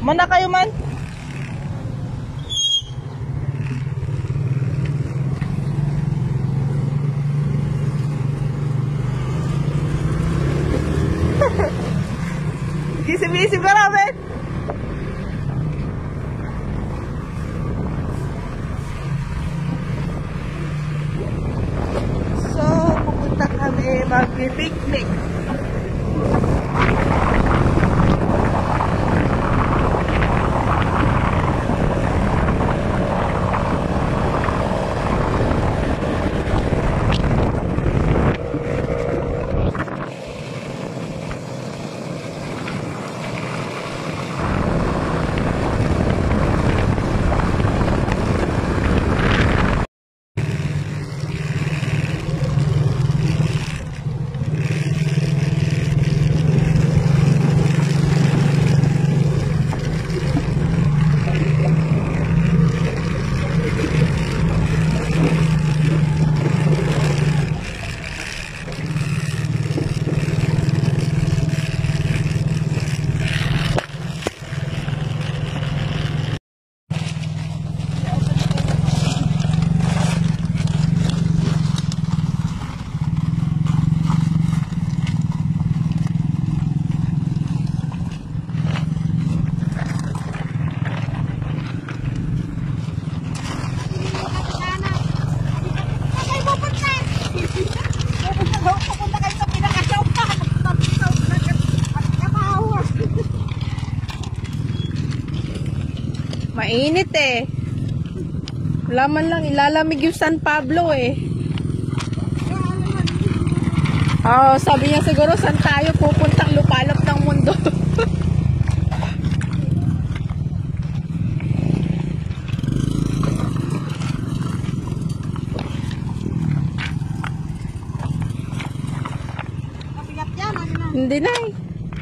Mana kayo man? Busy-busy ka namin. So, pupunta kami mag-picnic. Mainit eh. Laman lang, ilalamig yung San Pablo eh. Oh, sabi niya siguro saan tayo pupuntang lupalop ng mundo. Hindi na eh.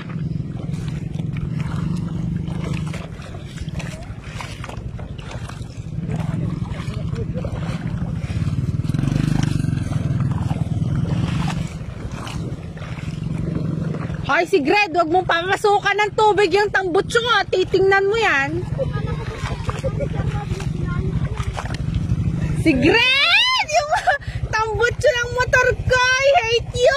Ay, si Gred, huwag mong pamasukan ng tubig yung tambutso nga. Titingnan mo yan. Si Gred! Yung tambutso ng motor ko. I hate you!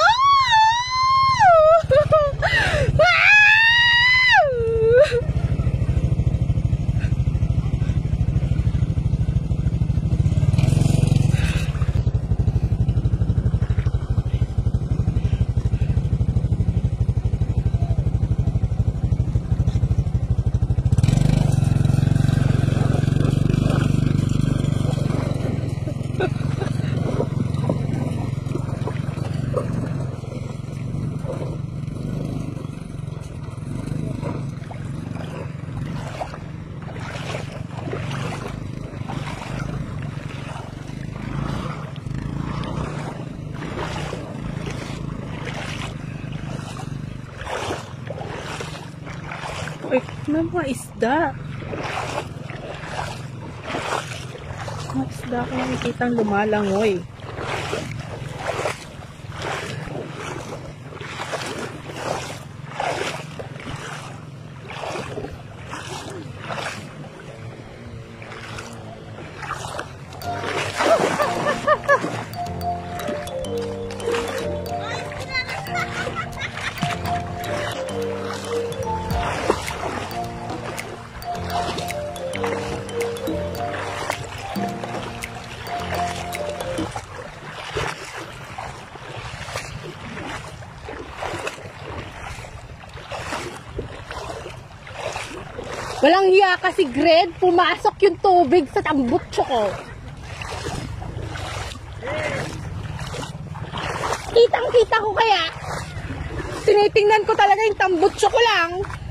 Ay, may mga isda. Mga isda ko nakikitang lumalangoy. Walang hiya kasi Gred, pumasok yung tubig sa tambutso ko. Kitang-kita ko kaya. Tinitingnan ko talaga yung tambutso ko lang.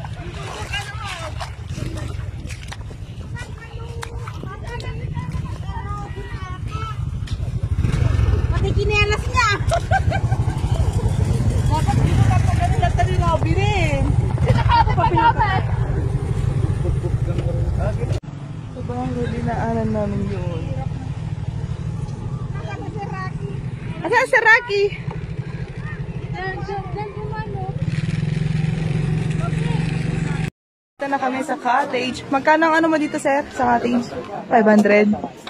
Pati kinelas niya. Dapat dito lang pa ganun lang tali na birin. Sinakabot pa dapat. Ito ba ang dinaanan namin yun? Asan si Rocky? Dito na kami sa cottage. Magkano ang ano mo dito, sir? Sa cottage? 500.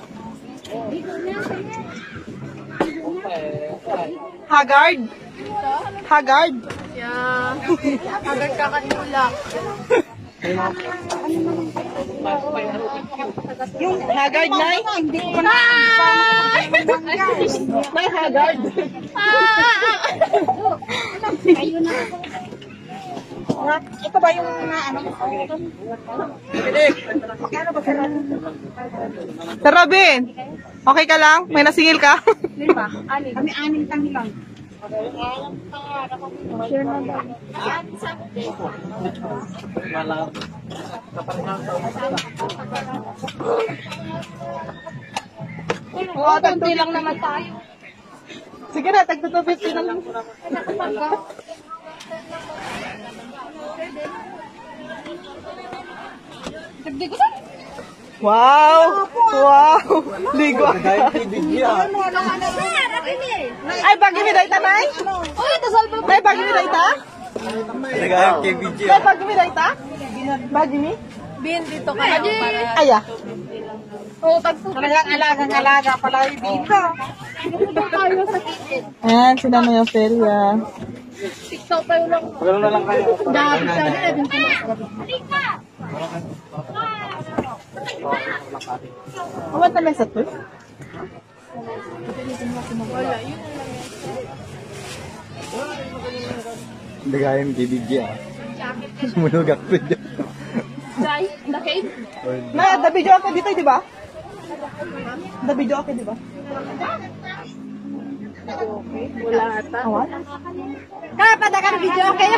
Haggard? Haggard? Yeah. Agad kakatulak. Yung Haggard, Nay? May Haggard. Ito ba yung ano? Sir Robin, okay ka lang? May nasingil ka? Di ba? Kami aning tangi lang. Share na daw. Oo, tanti lang naman tayo. Sige na, tag-250 na lang. Dagdi ko saan? Wow! Wow! Ligo agad. Ay, bagi mi daita, Nay? Oh, ito salba. Nay, bagi mi daita? Nagayang kay video. Nay, bagi mi daita? Bagi mi? Bin, dito ka na para. Aya. Oo, tagpo. Talagang alagang-alaga pala yung dito. Dito tayo sa kitchen. Ayan, sila na yung Feria. TikTok tayo lang. Magano na lang kayo. Dahil sa nila din sila. Kumanta na sa to? Wala, yun. Nagayang kay video. Sumulog ako dyan. Jai, nakait. Na, the video ako dito, di ba? The video ako, di ba? Wala ata. Awat? Kaya padakan video kayo.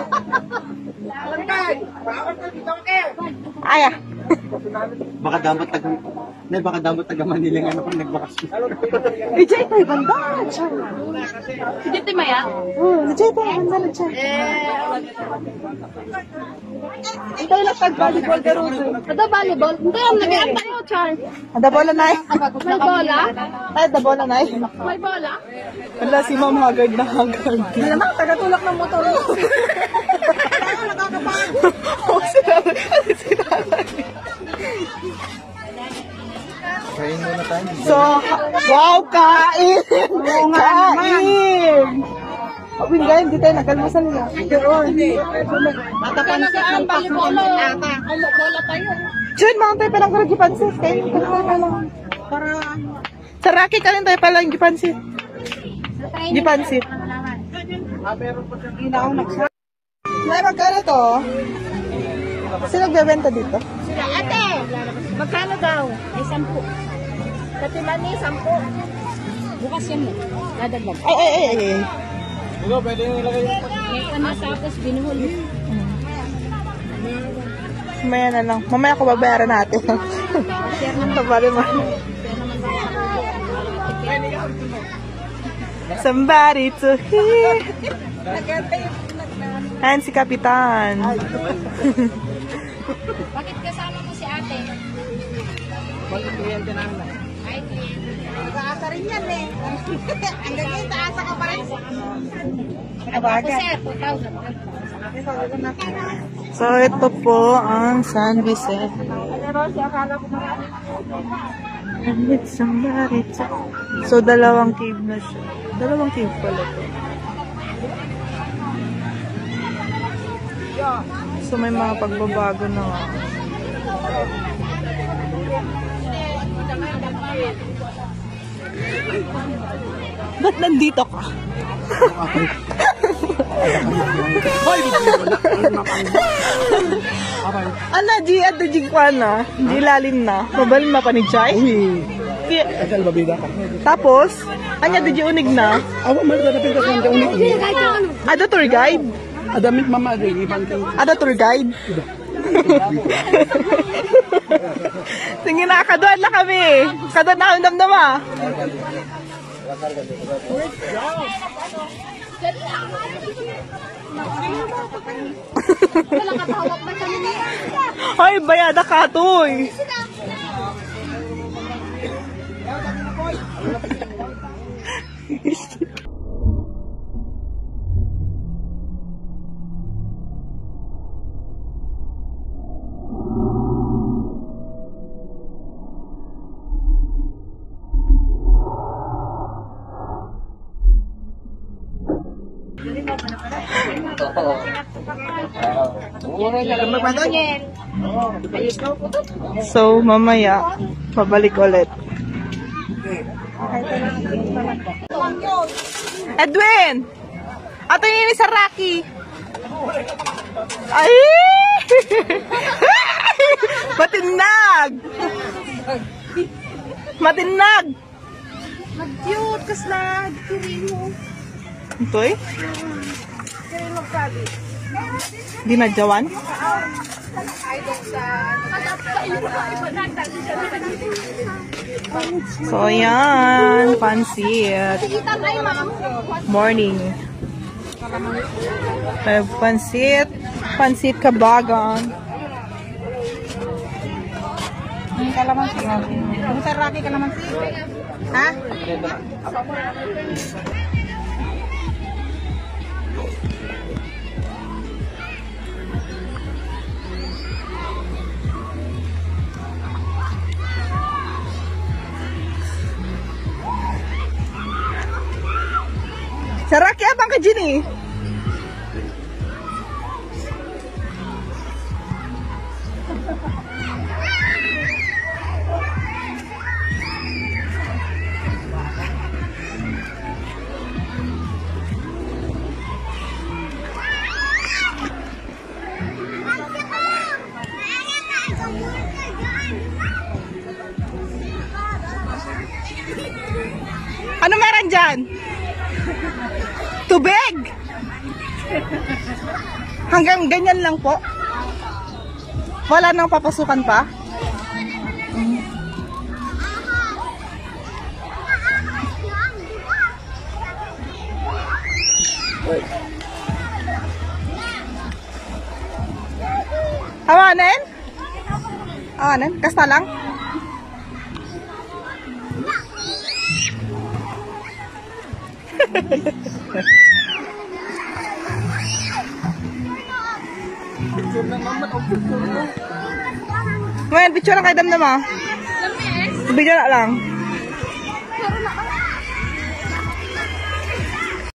Aya. Baka dapat taga Manila nga pag nagbakasyon. Vijay tayo banda. Hindi timaya. Vijay tayo banda na siya. Ito yung tag-volleyball pero Ada volleyball. Hindi, ang nag-ian tayo, Char. ada bola na eh. May bola? Ay, ada bola na eh. May bola? Wala si Ma'am Haggard na Haggard. Malamang, tagatulak ng motor mo. Oh, sinabi. Kain muna tayo. So, wow, kain! Kain! Awin guys, hindi tayo nagkalmasan nila. Doon. Matapan sa ang palibolo. Bola tayo. Diyan, mga tayo palang karang gipansit. Kain ka lang. Para... Sa Rocky ka rin tayo palang gipansit. Gipansit. Nay, magkano to? Sino nagbebenta dito? Sila, ate! Magkano daw? Ay, 10. Katilani, 10. Bukas yan mo. Dadagdag. Ay. Huwag, pwede yung ilagay yung May kanas tapos binuhol. Mamaya na lang. Mamaya ko babayaran natin. Sabari mo. Somebody to hear. Ayan si Kapitan. Bakit kasama mo si ate? Bakit kliyente namin? Ay, nag-aasa rin yan eh. Hanggang ngayon, taasa ka pa rin. Ako sir, 2,000. So, ito po ang San Vicente. And it's somebody to... So, dalawang cave na siya. Dalawang cave pala to. So, may mga pagbabago na nga. Ba't nandito ka? Ana, di at di kwa na. Di lalim na. Mabalin na pa ni Chay. Asal babida ka. Tapos, anya di unig na. Awa, malita na pintas ng unik. Ada tour guide. Adamit mama, ibang ting. Ada tour guide. Sige na, kaduan na kami. Kaduan na kami damdama. Hoy, bayada ka toy. So, mamaya, pabalik ulit. Edwin! Ato yun sa Rocky. Ay! Matinag! Matinag! Mag-cute, kas na, kiri mo. Ito eh? Kiri mo sabi. Ginadyawan? So, ayan. Pansit. Morning. Pansit. Pansit kabagan. Ang kalamansi. Ang saraki kalamansi. Ha? Saraki abang ka Ginny. Ano meron dyan? Tubig! Hanggang ganyan lang po. Wala nang papasukan pa. Awanin? Awanin? Kasta lang? Ngayon, picture lang kay Damdam ah. Video na lang.